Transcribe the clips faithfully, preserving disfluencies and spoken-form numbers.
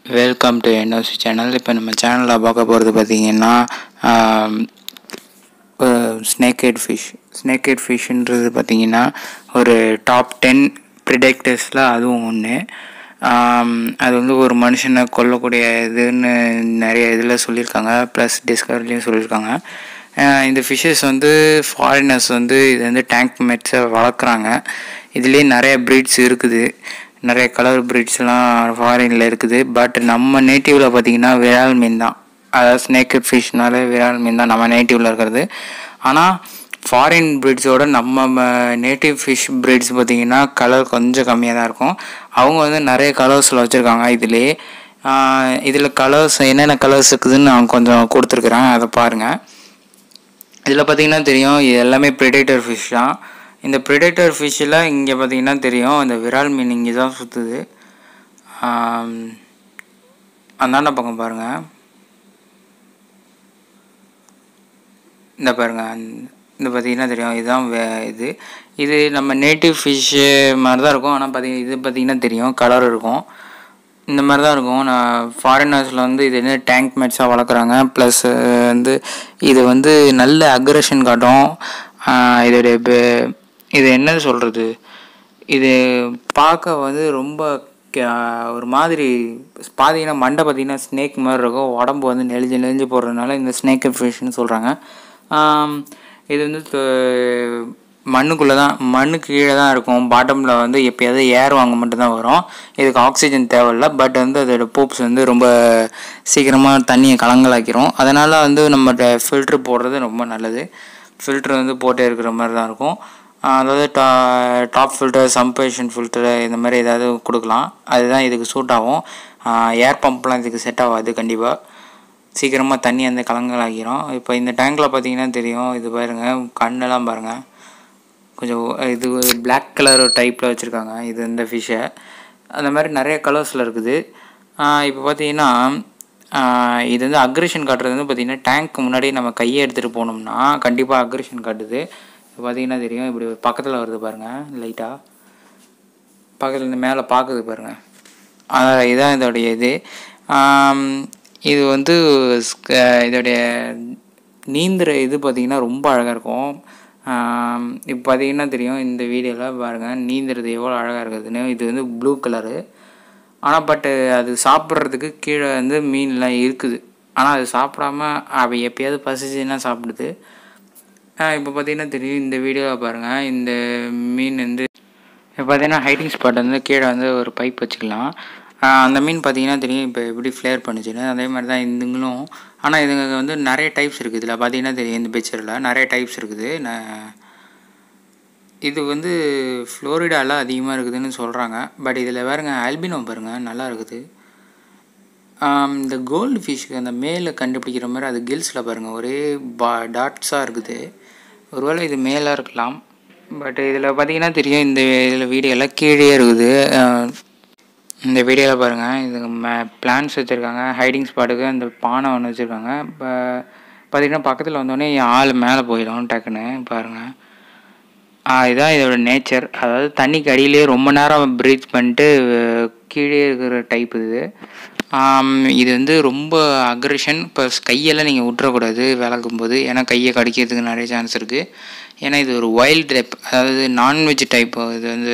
Welcome to NOC channel. இப்போ நம்ம சேனலில் பார்க்க போகிறது பார்த்திங்கன்னா snake head fish. Snake head ஃபிஷ்ன்றது பார்த்திங்கன்னா ஒரு டாப் டென் ப்ரிடேக்டர்ஸில் அதுவும் ஒன்று. அது வந்து ஒரு மனுஷனை கொல்லக்கூடிய இதுன்னு நிறைய இதில் சொல்லியிருக்காங்க, ப்ளஸ் டிஸ்கவரிலையும் சொல்லியிருக்காங்க. இந்த ஃபிஷ்ஷஸ் வந்து ஃபாரினர்ஸ் வந்து இது வந்து டேங்க் மெட்ஸை வளர்க்குறாங்க. இதுலேயே நிறைய ப்ரீட்ஸ் இருக்குது, நிறைய கலர் ப்ரீட்ஸ்லாம் ஃபாரினில் இருக்குது. பட் நம்ம நேட்டிவில் பார்த்திங்கன்னா விரால் மீன் தான், அதாவது ஸ்னேக் ஹெட் ஃபிஷ்னாலே விரால் மீன் தான் நம்ம நேட்டிவில் இருக்கிறது. ஆனால் ஃபாரின் ப்ரீட்ஸோட நம்ம நேட்டிவ் ஃபிஷ் ப்ரீட்ஸ் பார்த்திங்கன்னா கலர் கொஞ்சம் கம்மியாக தான் இருக்கும். அவங்க வந்து நிறைய கலர்ஸில் வச்சுருக்காங்க. இதுலேயே இதில் கலர்ஸ் என்னென்ன கலர்ஸ் இருக்குதுன்னு நான் கொஞ்சம் கொடுத்துருக்குறேன், அதை பாருங்கள். இதில் பார்த்திங்கன்னா தெரியும் இது எல்லாமே ப்ரிடேட்டர் ஃபிஷ் தான். இந்த ப்ரிடேட்டர் ஃபிஷ்ஷில் இங்கே பார்த்திங்கன்னா தெரியும் இந்த விரால் மீன் இங்கே தான் சுற்றுது. அந்தாண்ட பக்கம் பாருங்கள், இந்த பாருங்கள், இந்த பார்த்திங்கன்னா தெரியும் இதுதான் வே இது இது நம்ம நேட்டிவ் ஃபிஷ்ஷு மாதிரி தான் இருக்கும். ஆனால் பார்த்திங்கன்னா இது பார்த்திங்கன்னா தெரியும் கலர் இருக்கும், இந்த மாதிரி தான் இருக்கும். நான் ஃபாரினர்ஸில் வந்து இது என்ன டேங்க் மேட்ஸாக வளர்க்குறாங்க. ப்ளஸ் வந்து இது வந்து நல்ல அக்ரெஷன் காட்டும். இதோடைய இது என்ன சொல்கிறது, இது பார்க்க வந்து ரொம்ப ஒரு மாதிரி பார்த்தீங்கன்னா மண்டை பார்த்திங்கன்னா ஸ்னேக் மாதிரி இருக்கும், உடம்பு வந்து நெளிஞ்சு நெளிஞ்சு போடுறதுனால இந்த ஸ்னேக் ஹெட் ஃபிஷ்னு சொல்கிறாங்க. இது வந்து மண்ணுக்குள்ளே தான், மண்ணுக்கு கீழே தான் இருக்கும். பாட்டமில் வந்து எப்போயாவது ஏர் வாங்க மட்டும்தான் வரும். இதுக்கு ஆக்சிஜன் தேவையில்லை. பட் வந்து அதோட பூப்ஸ் வந்து ரொம்ப சீக்கிரமாக தண்ணியை கலங்கலாக்கிரும். அதனால் வந்து நம்ம ஃபில்ட்ரு போடுறது ரொம்ப நல்லது. ஃபில்ட்ரு வந்து போட்டே இருக்கிற மாதிரி தான் இருக்கும். அதாவது டா டாப் ஃபில்டர், சம்பேஷன் ஃபில்டரு இந்த மாதிரி ஏதாவது கொடுக்கலாம், அதுதான் இதுக்கு சூட் ஆகும். ஏர் பம்ப்லாம் இதுக்கு செட் ஆகாது, கண்டிப்பாக சீக்கிரமாக தண்ணி அந்த கலங்கலாக்கிரும். இப்போ இந்த டேங்கில் பார்த்தீங்கன்னா தெரியும், இது பாருங்கள் கண்ணெல்லாம் பாருங்கள், கொஞ்சம் இது பிளாக் கலர் டைப்பில் வச்சுருக்காங்க இது இந்த ஃபிஷ்ஷை. அந்த மாதிரி நிறைய கலர்ஸில் இருக்குது. இப்போ பார்த்தீங்கன்னா இது வந்து அக்ரெஷன் காட்டுறது வந்து பார்த்திங்கன்னா டேங்க்கு முன்னாடி நம்ம கையை எடுத்துகிட்டு போனோம்னா கண்டிப்பாக அக்ரெஷன் காட்டுது. இப்போ பார்த்திங்கன்னா தெரியும், இப்படி பக்கத்தில் வருது பாருங்கள், லைட்டாக பக்கத்தில் இந்த மேலே பார்க்குது பாருங்கள், அதான் இதுதான் இதோடைய இது. இது வந்து இதோடைய நீந்துற இது பார்த்திங்கன்னா ரொம்ப அழகாக இருக்கும். இப்போ பார்த்திங்கன்னா தெரியும் இந்த வீடியோவில் பாருங்கள் நீந்துறது எவ்வளோ அழகாக இருக்குதுன்னு. இது வந்து ப்ளூ கலரு, ஆனால் பட்டு அது சாப்பிட்றதுக்கு கீழே வந்து மீன்லாம் இருக்குது. ஆனால் அது சாப்பிடாம அவள் எப்போயாவது பசிச்சுன்னா சாப்பிடுது. இப்போ பார்த்திங்கன்னா தெரியும் இந்த வீடியோவில் பாருங்கள், இந்த மீன் வந்து இப்போ பார்த்திங்கன்னா ஹைடிங் ஸ்பாட் வந்து கீழே வந்து ஒரு பைப் வச்சுக்கலாம். அந்த மீன் பார்த்திங்கன்னா தெரியும் இப்போ எப்படி ஃப்ளேர் பண்ணிச்சுன்னு. அதே மாதிரி தான் இதுங்களும். ஆனால் இதுங்க வந்து நிறைய டைப்ஸ் இருக்குது. இதில் பார்த்திங்கன்னா தெரியும் இந்த பிக்சரில் நிறைய டைப்ஸ் இருக்குது. நான் இது வந்து ஃப்ளோரிடாவில் அதிகமாக இருக்குதுன்னு சொல்கிறாங்க. பட் இதில் பாருங்க ஆல்பினோ பாருங்கள் நல்லா இருக்குது. இந்த கோல்டு ஃபிஷ்ஷுக்கு அந்த மேலே கண்டுபிடிக்கிற மாதிரி அது கில்ஸில் பாருங்கள் ஒரே பா டாட்ஸாக இருக்குது. ஒருவேளை இது மேலாக இருக்கலாம். பட் இதில் பார்த்திங்கன்னா தெரியும் இந்த இதில் வீடியோவில் கீழே இருக்குது. இந்த வீடியோவில் பாருங்கள் இது மே பிளான்ஸ் வச்சுருக்காங்க ஹைடிங் ஸ்பாட்டுக்கு. அந்த பானை ஒன்று வச்சுருக்காங்க. இப்போ பார்த்திங்கன்னா பக்கத்தில் வந்தோடனே ஆள் மேலே போயிடும் டக்குன்னு பாருங்கள். இதுதான் இதோட நேச்சர். அதாவது தண்ணிக்கு அடியிலே ரொம்ப நேரம் ப்ரீத் பண்ணிட்டு கீழே இருக்கிற டைப் இது. இது வந்து ரொம்ப அக்ரெஷன். இப்போ கையெல்லாம் நீங்கள் விட்டுறக்கூடாது விளக்கும் போது, ஏன்னா கையை கடிக்கிறதுக்கு நிறைய சான்ஸ் இருக்குது. ஏன்னா இது ஒரு வைல்டு டைப், அதாவது நான்வெஜ் டைப். இது வந்து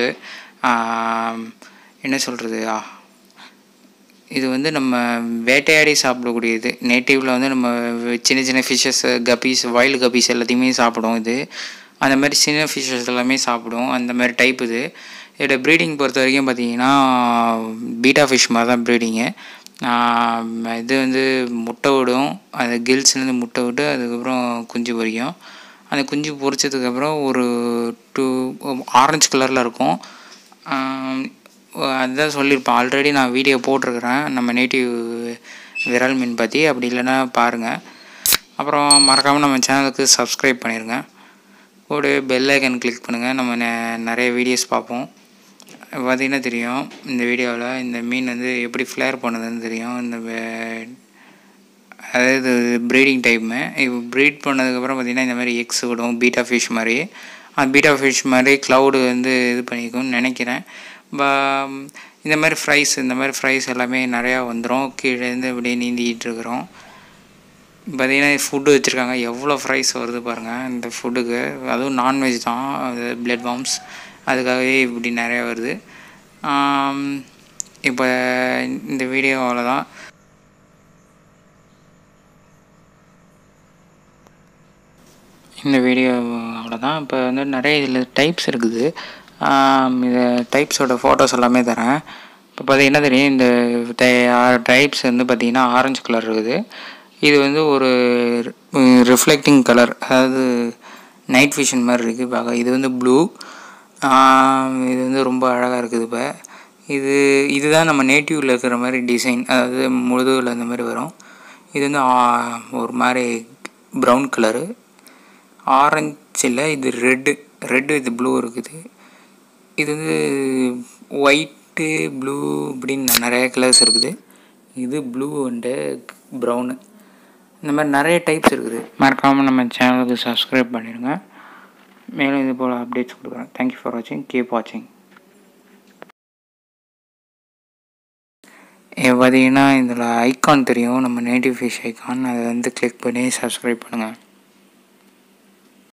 என்ன சொல்கிறது, இது வந்து நம்ம வேட்டையாடி சாப்பிடக்கூடியது. நேட்டிவில் வந்து நம்ம சின்ன சின்ன ஃபிஷ்ஷஸ், கப்பீஸ், வைல்டு கப்பீஸ் எல்லாத்தையுமே சாப்பிடும் இது. அந்த மாதிரி சின்ன ஃபிஷ்ஷஸ் எல்லாமே சாப்பிடும், அந்த மாதிரி டைப் இது. இதோட ப்ரீடிங் பொறுத்த வரைக்கும் பார்த்திங்கன்னா பீட்டா ஃபிஷ் மாதிரி தான் ப்ரீடிங்கு. இது வந்து முட்டை விடும், அந்த கில்ஸ்லேருந்து முட்டை விட்டு அதுக்கப்புறம் குஞ்சு பொரிக்கும். அந்த குஞ்சு பொரிச்சதுக்கப்புறம் ஒரு டூ ஆரஞ்சு கலரில் இருக்கும். அதுதான் சொல்லியிருப்பேன், ஆல்ரெடி நான் வீடியோ போட்டிருக்கிறேன் நம்ம நேட்டிவ் விரால் மீன் பற்றி. அப்படி இல்லைன்னா பாருங்கள். அப்புறம் மறக்காமல் நம்ம சேனலுக்கு சப்ஸ்கிரைப் பண்ணிடுங்க, ஒரு பெல் ஐக்கன் கிளிக் பண்ணுங்கள். நம்ம நிறைய வீடியோஸ் பார்ப்போம். பார்த்திங்கன்னா தெரியும் இந்த வீடியோவில் இந்த மீன் வந்து எப்படி ஃப்ளேர் பண்ணுதுன்னு தெரியும். இந்த அதாவது ப்ரீடிங் டைமு இப்போ ப்ரீட் பண்ணதுக்கப்புறம் பார்த்திங்கன்னா இந்த மாதிரி எக்ஸ் விடும் பீட்டா ஃபிஷ் மாதிரி. அந்த பீட்டா ஃபிஷ் மாதிரி க்ளவுடு வந்து இது பண்ணிக்கும்னு நினைக்கிறேன். இந்த மாதிரி ஃப்ரைஸ் இந்த மாதிரி ஃப்ரைஸ் எல்லாமே நிறையா வந்துடும். கீழேருந்து இப்படியே நீந்திக்கிட்டு இருக்கிறோம். பார்த்திங்கன்னா ஃபுட்டு வச்சுருக்காங்க, எவ்வளோ ஃப்ரைஸ் வருது பாருங்கள் இந்த ஃபுட்டுக்கு. அதுவும் நான்வெஜ் தான், அது பிளட் பாம்ஸ், அதுக்காகவே இப்படி நிறையா வருது. இப்போ இந்த வீடியோ அவ்வளோதான். இந்த வீடியோ அவ்வளோதான். இப்போ வந்து நிறைய இதில் டைப்ஸ் இருக்குது. இந்த டைப்ஸோட ஃபோட்டோஸ் எல்லாமே தரேன். இப்போ பார்த்திங்கன்னா தெரியும், இந்த டைப்ஸ் வந்து பார்த்திங்கன்னா ஆரஞ்சு கலர் இருக்குது. இது வந்து ஒரு ரிஃப்ளெக்டிங் கலர், அதாவது நைட் விஷன் மாதிரி இருக்குது பார்க்க. இது வந்து ப்ளூ, இது வந்து ரொம்ப அழகாக இருக்குது. இப்போ இது இதுதான் நம்ம நேட்டிவில் இருக்கிற மாதிரி டிசைன், அதாவது முழுதுவில் அந்த மாதிரி வரும். இது வந்து ஒரு மாதிரி ப்ரௌன் கலரு, ஆரஞ்சு இல்லை, இது ரெட்டு ரெட்டு இது ப்ளூ இருக்குது. இது வந்து ஒயிட்டு ப்ளூ இப்படின்னு நிறைய கலர்ஸ் இருக்குது. இது ப்ளூ அண்டு ப்ரௌனு, இந்த மாதிரி நிறைய டைப்ஸ் இருக்குது. மறக்காமல் நம்ம சேனலுக்கு சப்ஸ்கிரைப் பண்ணிடுங்க. மேலும் இது போல் அப்டேட்ஸ் கொடுக்குறேன். தேங்க்யூ ஃபார் வாட்சிங், கீப் வாட்சிங். பார்த்தீங்கன்னா இதில் ஐக்கான் தெரியும், நம்ம நேட்டிவ் ஃபிஷ் ஐக்கான், அதை வந்து கிளிக் பண்ணி சப்ஸ்கிரைப் பண்ணுங்கள்.